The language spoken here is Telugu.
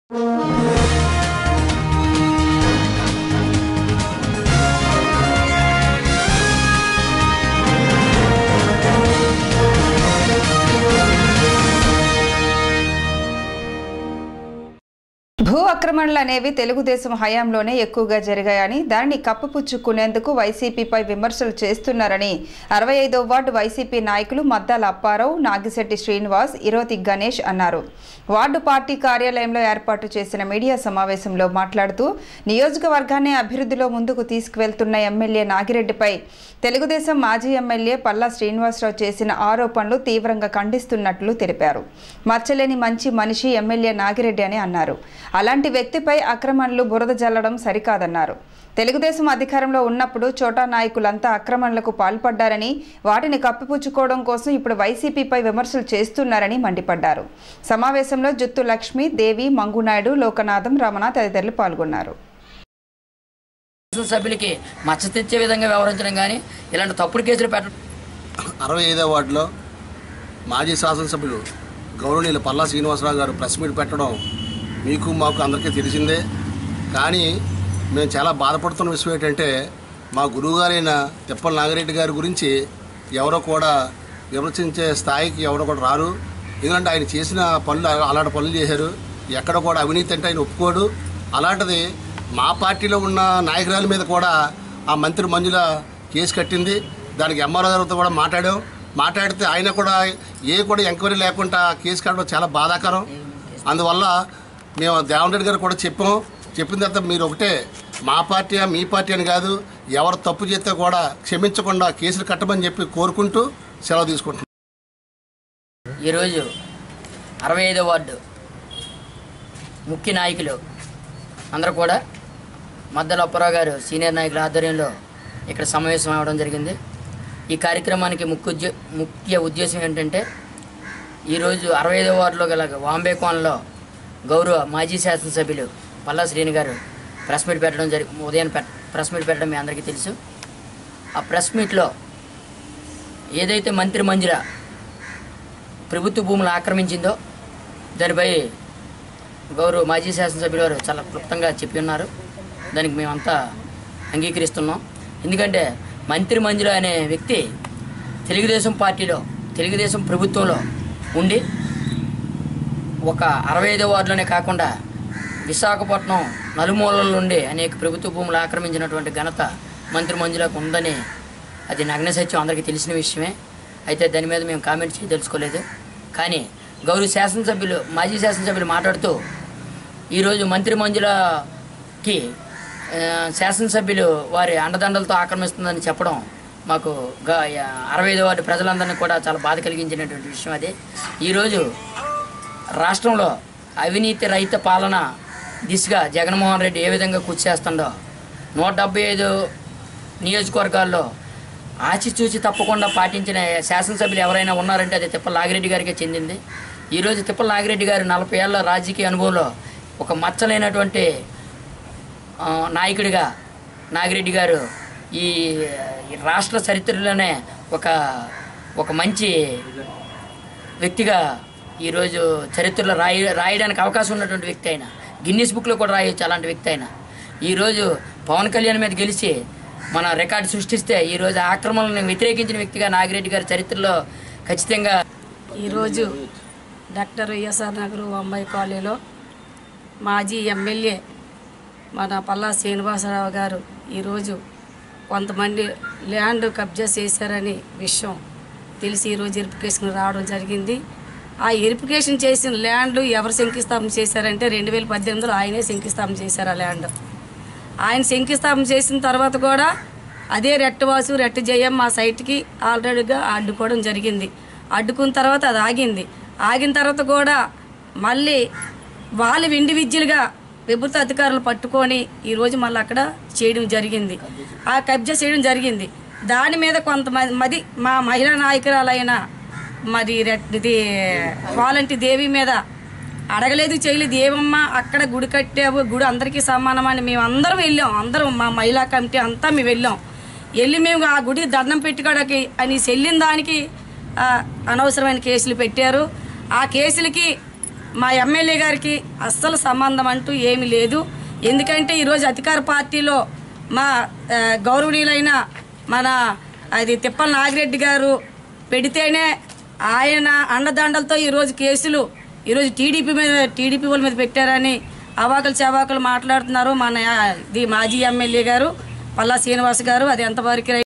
భూ అక్రమణలు అనేవి తెలుగుదేశం హయాంలోనే ఎక్కువగా జరిగాయని దానిని కప్పిపుచ్చుకునేందుకు వైసీపీపై విమర్శలు చేస్తున్నారని 65వ వార్డు వైసీపీ నాయకులు మద్దాల అప్పారావు, నాగిశెట్టి శ్రీనివాస్, ఇరోతి గణేష్ అన్నారు. వార్డు పార్టీ కార్యాలయంలో ఏర్పాటు చేసిన మీడియా సమావేశంలో మాట్లాడుతూ నియోజకవర్గాన్ని అభివృద్ధిలో ముందుకు తీసుకువెళ్తున్న ఎమ్మెల్యే నాగిరెడ్డిపై తెలుగుదేశం మాజీ ఎమ్మెల్యే పల్లా శ్రీనివాసరావు చేసిన ఆరోపణలు తీవ్రంగా ఖండిస్తున్నట్లు తెలిపారు. మచ్చలేని మంచి మనిషి ఎమ్మెల్యే నాగిరెడ్డి అని అన్నారు. అలాంటి వ్యక్తిపై అక్రమణలు బురద జల్లడం సరికాదన్నారు. తెలుగుదేశం అధికారంలో ఉన్నప్పుడు చోటా నాయకులంతా అక్రమణలకు పాల్పడ్డారని, వాటిని కప్పిపుచ్చుకోవడం కోసం ఇప్పుడు వైసీపీపై విమర్శలు చేస్తున్నారని మండిపడ్డారు. సమావేశంలో జుత్తు లక్ష్మి, దేవి, మంగునాయుడు, లోకనాథం, రమణ తదితరులు పాల్గొన్నారు. సభ్యులకి మచ్చ తెచ్చే విధంగా వ్యవహరించడం కానీ ఇలాంటి తప్పుడు కేసులు పెట్టడం. 65వ వార్డులో మాజీ శాసనసభ్యులు గౌరవనీయులు పల్లా శ్రీనివాసరావు గారు ప్రెస్ మీట్ పెట్టడం మీకు మాకు అందరికీ తెలిసిందే. కానీ మేము చాలా బాధపడుతున్న విషయం ఏంటంటే, మా గురువుగారైన తిప్పల నాగిరెడ్డి గారి గురించి ఎవరో కూడా విమర్శించే స్థాయికి ఎవరో కూడా రారు. ఎందుకంటే ఆయన చేసిన పనులు అలాంటి పనులు చేశారు. ఎక్కడ కూడా అవినీతి అంటే ఆయన ఒప్పుకోడు. అలాంటిది మా పార్టీలో ఉన్న నాయకురాల మీద కూడా ఆ మంత్రి మంజుల కేసు కట్టింది. దానికి ఎంఆర్ఓ గారితో కూడా మాట్లాడితే ఆయన కూడా కూడా ఎంక్వైరీ లేకుండా కేసు కట్టడం చాలా బాధాకరం. అందువల్ల మేము దేవన్ రెడ్డి గారు కూడా చెప్పిన తర్వాత మీరు ఒకటే, మా పార్టీ మీ పార్టీ అని కాదు, ఎవరు తప్పు చేస్తే కూడా క్షమించకుండా కేసులు కట్టమని చెప్పి కోరుకుంటూ సెలవు తీసుకుంటున్నాం. ఈరోజు 65వ వార్డు ముఖ్య నాయకులు అందరూ కూడా మద్దాల అప్పారావు గారు సీనియర్ నాయకుల ఆధ్వర్యంలో ఇక్కడ సమావేశం అవ్వడం జరిగింది. ఈ కార్యక్రమానికి ముఖ్య ఉద్దేశం ఏంటంటే, ఈరోజు 65వ వార్డులో గల వాంబే కోన్లో గౌరవ మాజీ శాసనసభ్యులు పల్లా శ్రీని గారు ప్రెస్ మీట్ పెట్టడం ఉదయం ప్రెస్ మీట్ పెట్టడం మీ అందరికీ తెలుసు. ఆ ప్రెస్ మీట్లో ఏదైతే మంత్రి మంజుల ప్రభుత్వ భూములు ఆక్రమించిందో దానిపై గౌరవ మాజీ శాసనసభ్యులు వారు చాలా క్లుప్తంగా చెప్పి ఉన్నారు. దానికి మేమంతా అంగీకరిస్తున్నాం. ఎందుకంటే మంత్రి మంజుల అనే వ్యక్తి తెలుగుదేశం పార్టీలో, తెలుగుదేశం ప్రభుత్వంలో ఉండి ఒక 65వ వార్డులోనే కాకుండా విశాఖపట్నం నలుమూలల నుండి అనేక ప్రభుత్వ భూములు ఆక్రమించినటువంటి ఘనత మంత్రి మంజులకు ఉందని అది నగ్న సత్యం, అందరికీ తెలిసిన విషయమే. అయితే దాని మీద మేము కామెంట్ చేయదలుచుకోలేదు. కానీ గౌరవ శాసనసభ్యులు, మాజీ శాసనసభ్యులు మాట్లాడుతూ ఈరోజు మంత్రి మంజులకి శాసనసభ్యులు వారి అండదండలతో ఆక్రమిస్తుందని చెప్పడం మాకు 65వ వార్డు ప్రజలందరినీ కూడా చాలా బాధ కలిగించినటువంటి విషయం. అది ఈరోజు రాష్ట్రంలో అవినీతి రహిత పాలన దిశగా జగన్మోహన్ రెడ్డి ఏ విధంగా కృషి చేస్తుండో, 175 నియోజకవర్గాల్లో ఆచిచూచి తప్పకుండా పాటించిన శాసనసభ్యులు ఎవరైనా ఉన్నారంటే అది తిప్పల నాగిరెడ్డి గారికే చెందింది. ఈరోజు తిప్పల నాగిరెడ్డి గారు 40 ఏళ్ల రాజకీయ అనుభవంలో ఒక మచ్చలేనటువంటి నాయకుడిగా నాగిరెడ్డి గారు ఈ రాష్ట్ర చరిత్రలోనే ఒక మంచి వ్యక్తిగా ఈరోజు చరిత్రలో రాయడానికి అవకాశం ఉన్నటువంటి వ్యక్తి అయినా, గిన్నీస్ బుక్లో కూడా రాయొచ్చు అలాంటి వ్యక్తి అయినా ఈరోజు పవన్ కళ్యాణ్ మీద గెలిచి మన రికార్డు సృష్టిస్తే ఈరోజు ఆక్రమణలను వ్యతిరేకించిన వ్యక్తిగా నాగిరెడ్డి గారి చరిత్రలో ఖచ్చితంగా. ఈరోజు డాక్టర్ వైఎస్ఆర్ నగర్ అమ్మాయి కాలనీలో మాజీ ఎమ్మెల్యే మన పల్లా శ్రీనివాసరావు గారు ఈరోజు కొంతమంది ల్యాండ్ కబ్జా చేశారని విషయం తెలిసి ఈరోజు వెరిఫికేషన్ రావడం జరిగింది. ఆ వెరిఫికేషన్ చేసిన ల్యాండ్ ఎవరు శంకుస్థాపన చేశారంటే 2018లో ఆయనే శంకుస్థాపన చేశారు. ఆ ల్యాండ్ ఆయన శంకుస్థాపన చేసిన తర్వాత కూడా అదే రెట్టవాసు రెట్ట జయం మా సైట్కి ఆల్రెడీగా అడ్డుకోవడం జరిగింది. అడ్డుకున్న తర్వాత అది ఆగిన తర్వాత కూడా మళ్ళీ వాళ్ళు ఇండివిజువల్గా ప్రభుత్వ అధికారులు పట్టుకొని ఈరోజు మళ్ళీ అక్కడ చేయడం జరిగింది, ఆ కబ్జా చేయడం జరిగింది. దాని మీద కొంతమంది మా మహిళా నాయకురాలైన మరి ఇది వాలంటీర్ దేవి మీద అడగలేదు, చేయలేదు. ఏమమ్మా అక్కడ గుడి కట్టావు, గుడి అందరికీ సమానమని మేము అందరం వెళ్ళాం. అందరం మా మహిళా కమిటీ అంతా మేము వెళ్ళి మేము ఆ గుడికి దండం పెట్టుకోవడానికి అని వెళ్ళిన దానికి అనవసరమైన కేసులు పెట్టారు. ఆ కేసులకి మా ఎమ్మెల్యే గారికి అస్సలు సంబంధం అంటూ ఏమీ లేదు. ఎందుకంటే ఈరోజు అధికార పార్టీలో మా గౌరవనీయులైన మన అది తిప్పల నాగిరెడ్డి గారు పెడితేనే ఆయన అండదండలతో ఈరోజు కేసులు ఈరోజు టీడీపీ వాళ్ళ మీద పెట్టారని అవాకులు చవాకులు మాట్లాడుతున్నారు. మన మాజీ ఎమ్మెల్యే గారు పల్లా శ్రీనివాస్ గారు. అది ఎంతవరకు